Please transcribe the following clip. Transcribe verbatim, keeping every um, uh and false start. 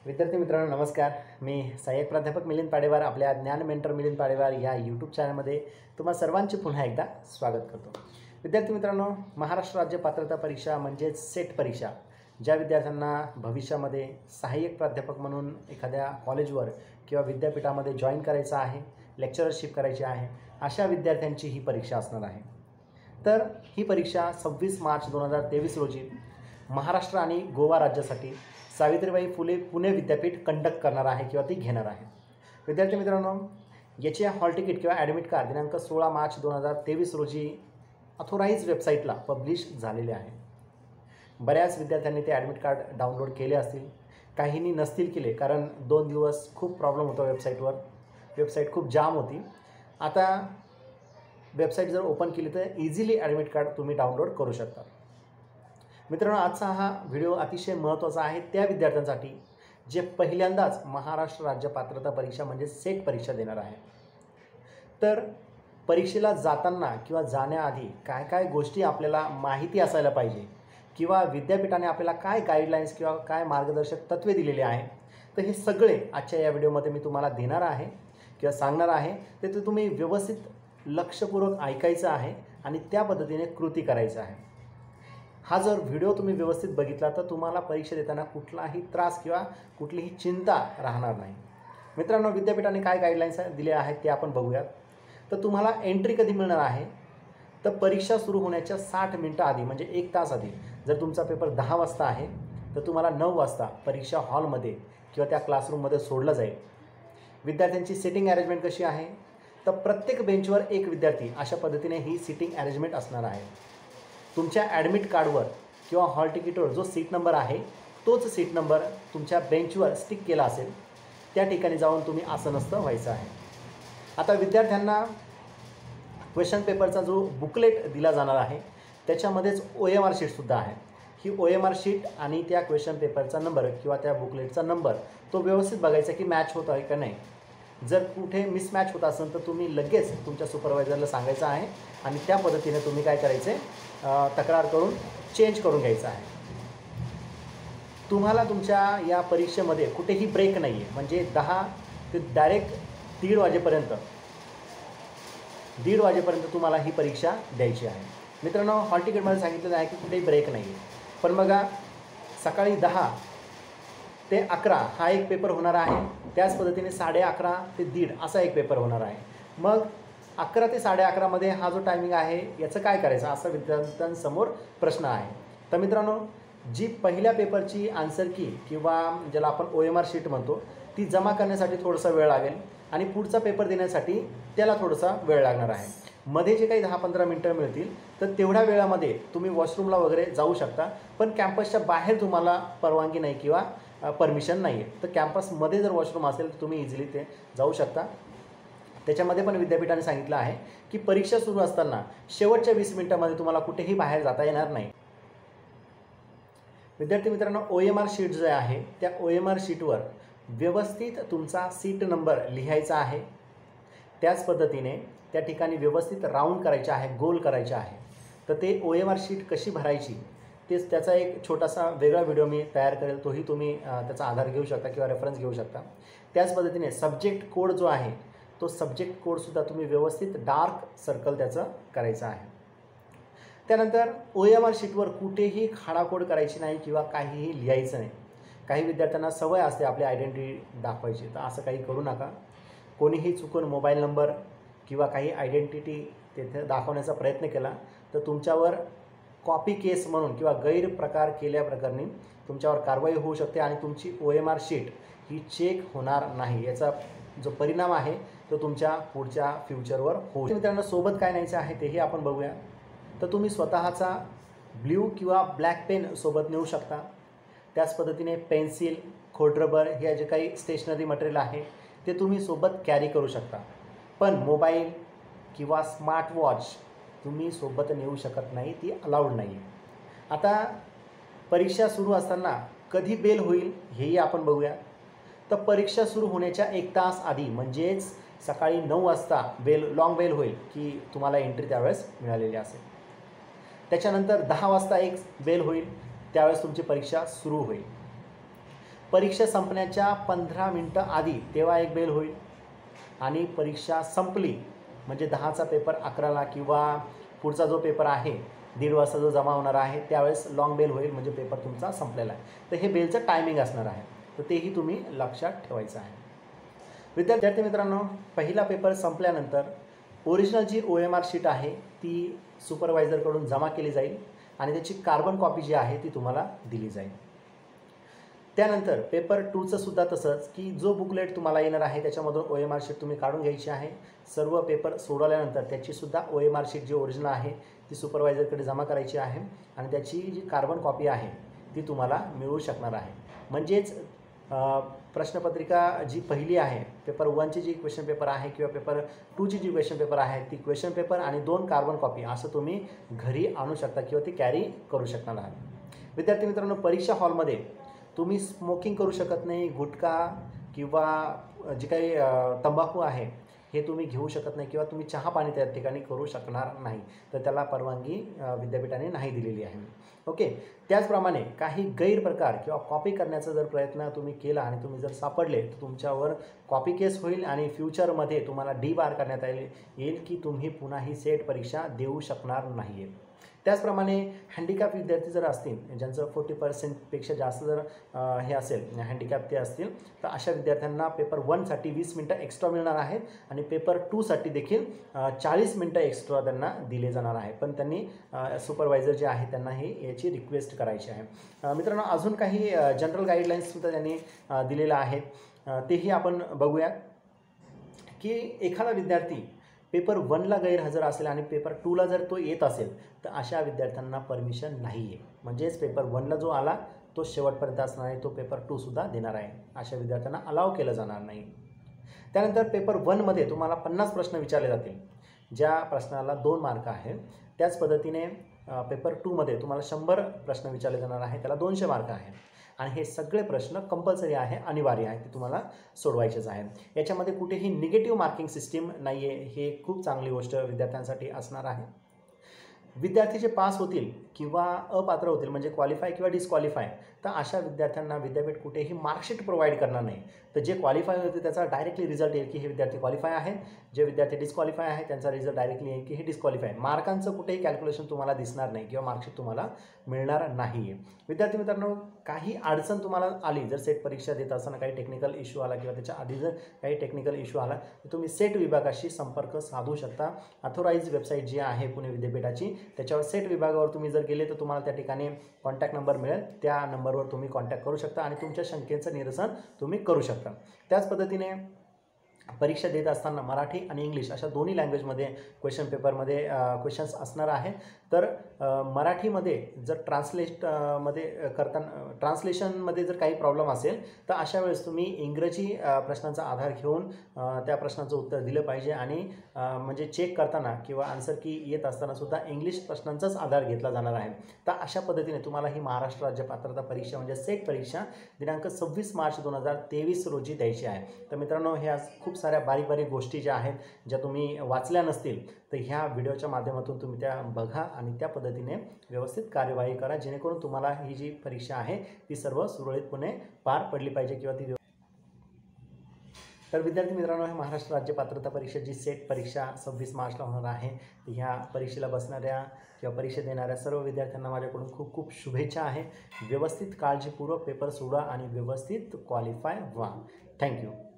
विद्यार्थी मित्रांनो नमस्कार. मी सहाय्यक प्राध्यापक मिलिंद पाडेवार आपल्या ज्ञान मेंटर मिलिंद पाडेवार या यूट्यूब चॅनलमध्ये तुम्हा सर्वांचे पुन्हा एकदा स्वागत करतो. विद्यार्थी मित्रांनो, महाराष्ट्र राज्य पात्रता परीक्षा म्हणजेच सेट परीक्षा ज्या विद्यार्थ्यांना भविष्यामध्ये सहाय्यक प्राध्यापक म्हणून एखाद्या कॉलेजवर किंवा विद्यापीठामध्ये जॉईन करायचं आहे, लेक्चरशिप करायची आहे, अशा विद्यार्थ्यांची ही परीक्षा असणार आहे. तर ही परीक्षा सव्वीस मार्च दोन हजार तेवीस रोजी महाराष्ट्र आणि गोवा राज्यासाठी सावित्रीबाई फुले पुणे विद्यापीठ कंडक्ट करणार आहे किंवा ती घेणार आहे. विद्यार्थी मित्रांनो, याचे हॉल तिकीट किंवा ॲडमिट कार्ड दिनांक सोळा मार्च दोन हजार तेवीस रोजी अथोराईज वेबसाईटला पब्लिश झालेले आहे. बऱ्याच विद्यार्थ्यांनी ते ॲडमिट कार्ड डाउनलोड केले असतील, काहींनी नसतील केले, कारण दोन दिवस खूप प्रॉब्लेम होता वेबसाईटवर. वेबसाईट खूप जाम होती. आता वेबसाईट जर ओपन केली तर इझिली ॲडमिट कार्ड तुम्ही डाउनलोड करू शकता. मित्रांनो, आजचा हा व्हिडिओ अतिशय महत्त्वाचा आहे त्या विद्यार्थ्यांसाठी जे पहिल्यांदाच महाराष्ट्र राज्य पात्रता परीक्षा म्हणजे सेट परीक्षा देणार आहे. तर परीक्षेला जाताना किंवा जाण्याआधी काय काय गोष्टी आपल्याला माहिती असायला पाहिजे किंवा विद्यापीठाने आपल्याला काय गाईडलाईन्स किंवा काय मार्गदर्शक तत्त्वे दिलेले आहे, तर हे सगळे आजच्या या व्हिडिओमध्ये मी तुम्हाला देणार आहे किंवा सांगणार आहे. ते तर तुम्ही व्यवस्थित लक्षपूर्वक ऐकायचं आहे आणि त्या पद्धतीने कृती करायचं आहे. हा जर व्हिडिओ तुम्ही व्यवस्थित बघितला तर तुम्हाला परीक्षा देताना कुठलाही त्रास किंवा कुठलीही चिंता राहणार नाही. मित्रांनो, विद्यापीठाने काय गाईडलाईन्स दिले आहेत ते आपण बघूयात. तर तुम्हाला एंट्री कधी मिळणार आहे, तर परीक्षा सुरू होण्याच्या साठ मिनटं आधी म्हणजे एक तास आधी. जर तुमचा पेपर दहा वाजता आहे तर तुम्हाला नऊ वाजता परीक्षा हॉलमध्ये किंवा त्या क्लासरूममध्ये सोडलं जाईल. विद्यार्थ्यांची सिटिंग अरेंजमेंट कशी आहे, तर प्रत्येक बेंचवर एक विद्यार्थी अशा पद्धतीने ही सिटिंग अरेंजमेंट असणार आहे. तुमच्या ॲडमिट कार्डवर किंवा हॉल तिकीटवर जो सीट नंबर आहे तोच सीट नंबर तुमच्या बेंचवर स्टिक केला असेल, त्या ठिकाणी जाऊन तुम्ही आसनस्थ व्हायचं आहे. आता विद्यार्थ्यांना क्वेश्चन पेपरचा जो बुकलेट दिला जाणार आहे त्याच्यामध्येच ओ एम आर शीटसुद्धा आहे. ही ओ एम आर शीट आणि त्या क्वेश्चन पेपरचा नंबर किंवा त्या बुकलेटचा नंबर तो व्यवस्थित बघायचा की मॅच होत आहे का नाही. जर कुठे मिसमॅच होत असेल तर तुम्ही लगेच तुमच्या सुपरवायझरला सांगायचं आहे आणि त्या पद्धतीने तुम्ही काय करायचे, तक्रार करून चेंज करून घ्यायचं आहे. तुम्हाला तुमच्या या परीक्षेमध्ये कुठेही ब्रेक नाही आहे, म्हणजे दहा ते डायरेक्ट दीड वाजेपर्यंत दीड वाजेपर्यंत तुम्हाला ही परीक्षा द्यायची आहे. मित्रांनो, हॉल तिकीटमध्ये सांगितलेलं आहे की कुठेही ब्रेक नाही आहे. पण बघा, सकाळी दहा ते अकरा हा एक पेपर होणार आहे. त्याच पद्धतीने साडे अकरा ते दीड असा एक पेपर होणार आहे. मग अकरा ते साडे अकरामध्ये हा जो टायमिंग आहे याचं काय करायचं असा विद्यार्थ्यांसमोर प्रश्न आहे. तर मित्रांनो, जी पहिल्या पेपरची आन्सर की किंवा ज्याला आपण ओ एम आर शीट म्हणतो ती जमा करण्यासाठी थोडासा वेळ लागेल आणि पुढचा पेपर देण्यासाठी त्याला थोडासा वेळ लागणार आहे. मध्ये जे काही दहा पंधरा मिनटं मिळतील तर तेवढ्या वेळामध्ये तुम्ही वॉशरूमला वगैरे जाऊ शकता. पण कॅम्पसच्या बाहेर तुम्हाला परवानगी नाही किंवा परमिशन नाही आहे. तर कॅम्पसमध्ये जर वॉशरूम असेल तर तुम्ही इझिली ते जाऊ शकता. त्याच्यामध्ये पण विद्यापीठाने सांगितलं आहे की परीक्षा सुरू असताना शेवटच्या वीस मिनिटांमध्ये तुम्हाला कुठेही बाहेर जाता येणार नाही. विद्यार्थी मित्रांनो, ओ एम आर शीट जे आहे त्या ओ एम आर शीटवर व्यवस्थित तुमचा सीट नंबर लिहायचा आहे. त्याच पद्धतीने त्या ठिकाणी व्यवस्थित राऊंड करायचे आहे, गोल करायचे आहे. तर ते ओ एम आर शीट कशी भरायची तेच त्याचा एक छोटासा वेगळा व्हिडिओ मी तयार करेल, तोही तुम्ही त्याचा आधार घेऊ शकता किंवा रेफरन्स घेऊ शकता. त्याच पद्धतीने सब्जेक्ट कोड जो आहे तो सब्जेक्ट कोडसुद्धा तुम्ही व्यवस्थित डार्क सर्कल त्याचं करायचं आहे. त्यानंतर ओ एम आर शीटवर कुठेही खाडाखोड करायची नाही किंवा काहीही लिहायचं नाही. काही विद्यार्थ्यांना सवय असते आपली आयडेंटिटी दाखवायची, तर असं काही करू नका. कोणीही चुकून मोबाईल नंबर किंवा काही आयडेंटिटी तेथे दाखवण्याचा प्रयत्न केला तर तुमच्यावर कॉपी केस म्हणून किंवा गैरप्रकार केल्याप्रकरणी तुमच्यावर कारवाई होऊ शकते आणि तुमची ओ एम आर शीट ही चेक होणार नाही. याचा जो परिणाम आहे तो तुमच्या पुढच्या फ्युचरवर होऊ. मित्रांनो, सोबत काय न्यायचं आहे तेही आपण बघूया. तर तुम्ही स्वतःचा ब्ल्यू किंवा ब्लॅक पेन सोबत नेऊ शकता. त्याच पद्धतीने पेन्सिल, खोडरबर हे जे काही स्टेशनरी मटेरियल आहे ते तुम्ही सोबत कॅरी करू शकता. पण मोबाईल किंवा स्मार्ट वॉच तुम्ही सोबत नेऊ शकत नाही, ती अलाउड नाही. आता परीक्षा सुरू असताना कधी बेल होईल हेही आपण बघूया. तर परीक्षा सुरू होण्याच्या एक तास आधी म्हणजेच सकाळी नऊ वाजता बेल लॉंग बेल होईल की तुम्हाला एंट्री त्यावेळेस मिळालेली असेल. त्याच्यानंतर दहा वाजता एक बेल होईल, त्यावेळेस तुमची परीक्षा सुरू होईल. परीक्षा संपण्याच्या पंधरा मिनटं आधी तेव्हा एक बेल होईल, आणि परीक्षा संपली म्हणजे दहाचा पेपर अकराला किंवा पुढचा जो पेपर आहे दीड वाजता जो जमा होणार आहे त्यावेळेस लॉंग बेल होईल, म्हणजे पेपर तुमचा संपलेला आहे. तर हे बेलचं टायमिंग असणार आहे, तर तेही तुम्ही लक्षात ठेवायचं आहे. विद्यार्थी मित्रांनो, पहिला पेपर संपल्यानंतर ओरिजिनल जी ओ एम आर शीट आहे ती सुपरवायझरकडून जमा केली जाईल आणि त्याची कार्बन कॉपी जी आहे ती तुम्हाला दिली जाईल. त्यानंतर पेपर टूचं सुद्धा तसंच की जो बुकलेट तुम्हाला येणार आहे त्याच्यामधून ओ एम आर शीट तुम्ही काढून घ्यायची आहे. सर्व पेपर सोडवल्यानंतर त्याचीसुद्धा ओ एम आर शीट जी ओरिजिनल आहे ती सुपरवायझरकडे जमा करायची आहे आणि त्याची जी कार्बन कॉपी आहे ती तुम्हाला मिळू शकणार आहे. म्हणजेच प्रश्नपत्रिका जी पहिली आहे पेपर वनची जी क्वेश्चन पेपर आहे किंवा पेपर टूची जी क्वेश्चन पेपर आहे ती क्वेश्चन पेपर आणि दोन कार्बन कॉपी असं तुम्ही घरी आणू शकता किंवा ती कॅरी करू शकणार आहात. विद्यार्थी मित्रांनो, परीक्षा हॉलमध्ये तुम्ही स्मोकिंग करू शकत नाही. गुटखा किंवा जे काही तंबाखू आहे हे तुम्ही घेऊ शकत नाही किंवा तुम्ही चहा पाणी त्या ठिकाणी करू शकणार नाही, तर त्याला परवानगी विद्यापीठाने नाही दिलेली आहे. ओके. त्याचप्रमाणे काही गैरप्रकार किंवा कॉपी करण्याचा जर प्रयत्न तुम्ही केला आणि तुम्ही जर सापडले तर तुमच्यावर कॉपी केस होईल आणि फ्युचरमध्ये तुम्हाला डी बार करण्यात येईल येईल की तुम्ही पुन्हा ही सेट परीक्षा देऊ शकणार नाही आहे. त्याचप्रमाणे हँडिकॅप विद्यार्थी जर असतील, ज्यांचं फोर्टी पर्सेंटपेक्षा जास्त जर हे असेल हँडिकॅप ते असतील, तर अशा विद्यार्थ्यांना पेपर वनसाठी वीस मिनटं एक्स्ट्रा मिळणार आहेत आणि पेपर टूसाठी देखील चाळीस मिनटं एक्स्ट्रा त्यांना दिले जाणार आहे. पण त्यांनी सुपरवायझर जे आहे त्यांना हे याची रिक्वेस्ट करायची आहे. मित्रांनो, अजून काही जनरल गाईडलाईन्ससुद्धा त्यांनी दिलेल्या आहेत, तेही आपण बघूयात. की एखादा विद्यार्थी पेपर वनला गैरहजर असेल आणि पेपर टूला जर तो येत असेल तर अशा विद्यार्थ्यांना परमिशन नाही आहे. म्हणजेच पेपर वनला जो आला तो शेवटपर्यंत असणार आहे, तो पेपर टूसुद्धा देणार आहे. अशा विद्यार्थ्यांना अलाव केलं जाणार नाही. त्यानंतर पेपर वनमध्ये तुम्हाला पन्नास प्रश्न विचारले जातील, ज्या प्रश्नाला दोन मार्क आहे. त्याच पद्धतीने पेपर टूमध्ये तुम्हाला शंभर प्रश्न विचारले जाणार आहे, त्याला दोनशे मार्क आहे. आणि हे सगळे प्रश्न कंपल्सरी आहे, अनिवार्य आहे, ते तुम्हाला सोडवायचेच आहे. याच्यामध्ये कुठेही निगेटिव्ह मार्किंग सिस्टीम नाही आहे, हे खूप चांगली गोष्ट विद्यार्थ्यांसाठी असणार आहे. विद्यार्थी जे पास होतील किंवा अपात्र होतील म्हणजे क्वालिफाय किंवा डिस्क्वालिफाय, तर अशा विद्यार्थ्यांना विद्यापीठ कुठेही मार्कशीट प्रोव्हाइड करणार नाही. तर जे क्वालिफाय होते त्याचा डायरेक्टली रिझल्ट येईल की हे विद्यार्थी क्वालिफाय आहेत, जे विद्यार्थी डिस्क्वालिफाय आहेत त्यांचा रिझल्ट डायरेक्टली येईल की हे डिस्क्वालिफाय. मार्कांचं कुठेही कॅल्क्युलेशन तुम्हाला दिसणार नाही किंवा मार्कशीट तुम्हाला मिळणार नाही आहे. विद्यार्थी मित्रांनो, काही अडचण तुम्हाला आली, जर सेट परीक्षा देत असताना काही टेक्निकल इश्यू आला किंवा त्याच्या आधी जर काही टेक्निकल इश्यू आला तर तुम्ही सेट विभागाशी संपर्क साधू शकता. अथोराइज वेबसाईट जी आहे पुणे विद्यापीठाची त्याच्यावर सेट विभागावर तुम्ही जर गेले तर तुम्हाला त्या ठिकाणी कॉन्टॅक्ट नंबर मिळेल, त्या नंबरवर तुम्ही कॉन्टॅक्ट करू शकता आणि तुमच्या शंकेचं निरसन तुम्ही करू शकता. त्याच पद्धतीने परीक्षा देत असताना मराठी आणि इंग्लिश अशा दोन्ही लँग्वेजमध्ये क्वेश्चन पेपरमध्ये क्वेश्चन्स असणार आहेत. तर मराठीमध्ये जर ट्रान्सलेट मध्ये करताना ट्रान्सलेशनमध्ये जर काही प्रॉब्लेम असेल तर अशा वेळेस तुम्ही इंग्रजी प्रश्नांचा आधार घेऊन त्या प्रश्नाचं उत्तर दिलं पाहिजे आणि म्हणजे चेक करताना किंवा आन्सर की येत असताना सुद्धा इंग्लिश प्रश्नांचाच आधार घेतला जाणार आहे. तर अशा पद्धतीने तुम्हाला ही महाराष्ट्र राज्य पात्रता परीक्षा म्हणजे सेट परीक्षा दिनांक सव्वीस मार्च दोन हजार तेवीस रोजी द्यायची आहे. तर मित्रांनो, ह्या खूप साऱ्या बारीक बारीक गोष्टी ज्या आहेत ज्या तुम्ही वाचल्या नसतील तर ह्या व्हिडिओच्या माध्यमातून तुम्ही त्या बघा आणि त्या पद्धतीने व्यवस्थित कार्यवाही करा, जेणेकरून तुम्हाला ही जी परीक्षा आहे ती सर्व सुरळीतपणे पार पडली पाहिजे किंवा ती. तर विद्यार्थी मित्रांनो, हे महाराष्ट्र राज्य पात्रता परीक्षा जी सेट परीक्षा सव्वीस मार्चला होणार आहे, ह्या परीक्षेला बसणाऱ्या किंवा परीक्षा देणाऱ्या सर्व विद्यार्थ्यांना माझ्याकडून खूप खूप शुभेच्छा आहे. व्यवस्थित काळजीपूर्वक पेपर सोडवा आणि व्यवस्थित क्वालिफाय व्हा. थँक्यू.